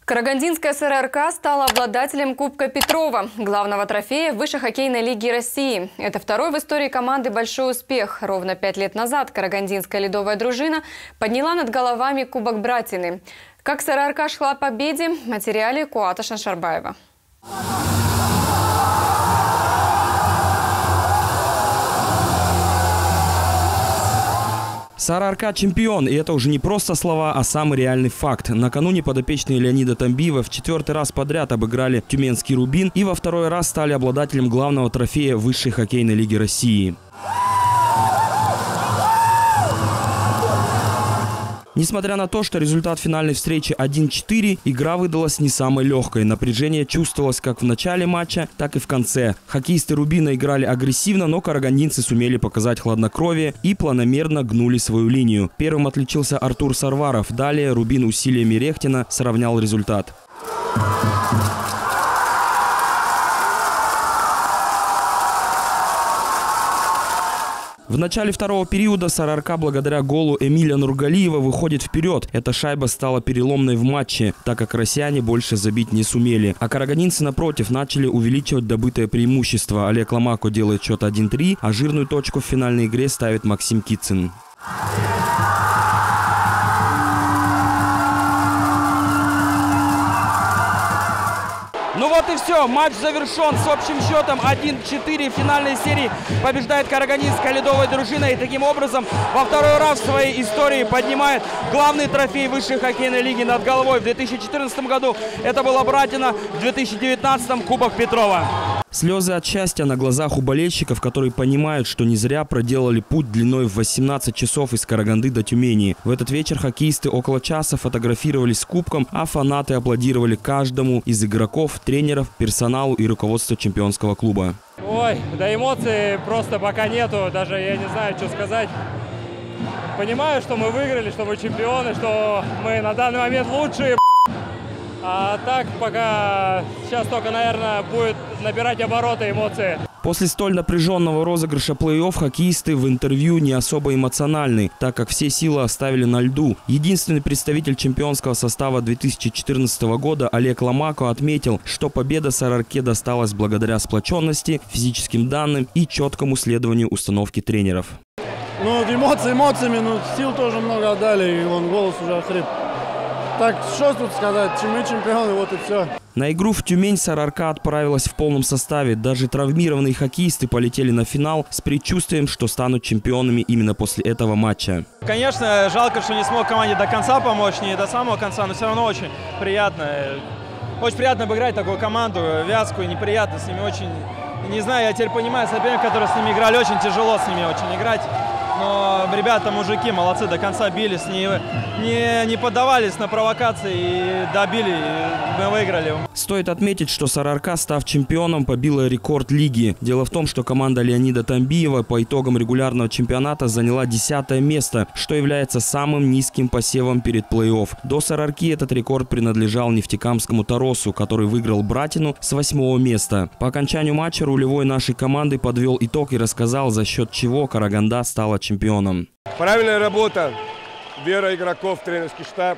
Карагандинская СРРК стала обладателем Кубка Петрова, главного трофея Высшей хоккейной лиги России. Это второй в истории команды большой успех. Ровно 5 лет назад карагандинская ледовая дружина подняла над головами Кубок Братины. Как СРРК шла к победе, в материале Куата Шаншарбаева. СРРК чемпион, и это уже не просто слова, а самый реальный факт. Накануне подопечные Леонида Тамбиева в 4-й раз подряд обыграли Тюменский Рубин и во 2-й раз стали обладателем главного трофея Высшей хоккейной лиги России. Несмотря на то, что результат финальной встречи 1-4, игра выдалась не самой легкой. Напряжение чувствовалось как в начале матча, так и в конце. Хоккеисты Рубина играли агрессивно, но карагандинцы сумели показать хладнокровие и планомерно гнули свою линию. Первым отличился Артур Сарваров. Далее Рубин усилиями Рехтина сравнял результат. В начале второго периода СРРК благодаря голу Эмиля Нургалиева выходит вперед. Эта шайба стала переломной в матче, так как россияне больше забить не сумели. А карагандинцы, напротив, начали увеличивать добытое преимущество. Олег Ломако делает счет 1-3, а жирную точку в финальной игре ставит Максим Кицин. Ну вот и все. Матч завершен с общим счетом 1-4. В финальной серии побеждает карагандинская ледовая дружина. И таким образом во 2-й раз в своей истории поднимает главный трофей Высшей хоккейной лиги над головой. В 2014 году это была Братина, в 2019 Кубок Петрова. Слезы от счастья на глазах у болельщиков, которые понимают, что не зря проделали путь длиной в 18 часов из Караганды до Тюмени. В этот вечер хоккеисты около часа фотографировались с кубком, а фанаты аплодировали каждому из игроков, тренеров, персоналу и руководству чемпионского клуба. Ой, да эмоций просто пока нету, даже я не знаю, что сказать. Понимаю, что мы выиграли, что мы чемпионы, что мы на данный момент лучшие. А так пока сейчас только, наверное, будет набирать обороты эмоции. После столь напряженного розыгрыша плей-офф хоккеисты в интервью не особо эмоциональны, так как все силы оставили на льду. Единственный представитель чемпионского состава 2014 года Олег Ломако отметил, что победа СРРК досталась благодаря сплоченности, физическим данным и четкому следованию установки тренеров. Ну, эмоциями, но сил тоже много отдали, и вон голос уже охрип. Так, что тут сказать, мы чемпионы, вот и все. На игру в Тюмень СРРК отправилась в полном составе. Даже травмированные хоккеисты полетели на финал с предчувствием, что станут чемпионами именно после этого матча. Конечно, жалко, что не смог команде до конца помочь, не до самого конца, но все равно очень приятно. Очень приятно обыграть такую команду, вязкую, неприятно с ними очень. Не знаю, я теперь понимаю соперников, которые с ними играли, очень тяжело с ними очень играть. Но ребята, мужики, молодцы, до конца бились, не поддавались на провокации и добили, и мы выиграли. Стоит отметить, что СРРК, став чемпионом, побила рекорд лиги. Дело в том, что команда Леонида Тамбиева по итогам регулярного чемпионата заняла 10-е место, что является самым низким посевом перед плей-офф. До СРРК этот рекорд принадлежал Нефтекамскому Таросу, который выиграл Братину с 8-го места. По окончанию матча рулевой нашей команды подвел итог и рассказал, за счет чего Караганда стала чемпионом. Правильная работа, вера игроков, тренерский штаб,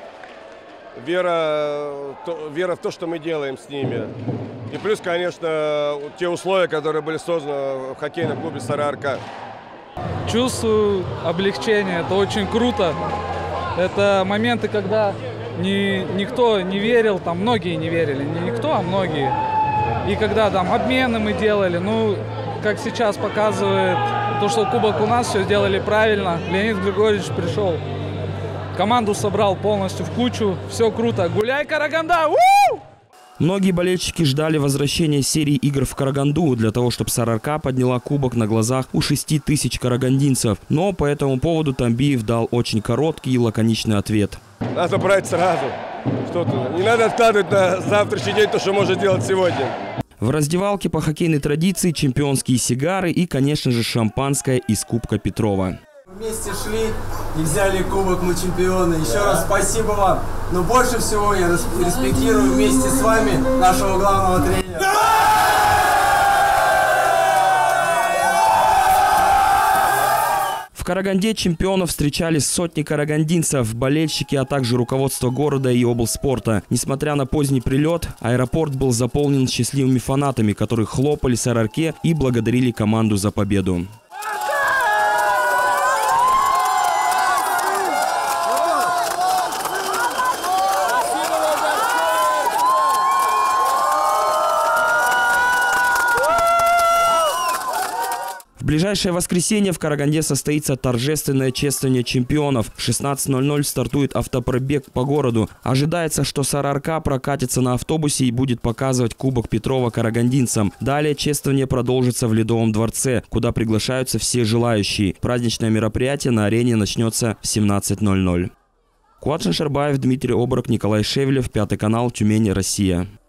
вера в то, что мы делаем с ними. И плюс, конечно, те условия, которые были созданы в хоккейном клубе СРРК. Чувствую облегчение, это очень круто. Это моменты, когда никто не верил, там многие не верили, не никто, а многие. И когда там обмены мы делали, ну, как сейчас показывает то, что кубок у нас, все сделали правильно. Леонид Григорьевич пришел, команду собрал полностью в кучу, все круто. Гуляй, Караганда! У-у-у! Многие болельщики ждали возвращения серии игр в Караганду для того, чтобы СРРК подняла кубок на глазах у 6 тысяч карагандинцев. Но по этому поводу Тамбиев дал очень короткий и лаконичный ответ. Надо брать сразу. Не надо откладывать на завтрашний день то, что можно делать сегодня. В раздевалке по хоккейной традиции чемпионские сигары и, конечно же, шампанское из Кубка Петрова. Вместе шли и взяли кубок, мы чемпионы. Еще раз спасибо вам. Но больше всего я респектирую вместе с вами нашего главного тренера. В В Караганде чемпионов встречали сотни карагандинцев, болельщики, а также руководство города и облспорта. Несмотря на поздний прилет, аэропорт был заполнен счастливыми фанатами, которые хлопали с арарке и благодарили команду за победу. В ближайшее воскресенье в Караганде состоится торжественное чествование чемпионов. В 16:00 стартует автопробег по городу. Ожидается, что Сарыарка прокатится на автобусе и будет показывать Кубок Петрова карагандинцам. Далее чествование продолжится в Ледовом дворце, куда приглашаются все желающие. Праздничное мероприятие на арене начнется в 17:00. Куат Шербаев, Дмитрий Оборок, Николай Шевелев, 5 канал, Тюмень, Россия.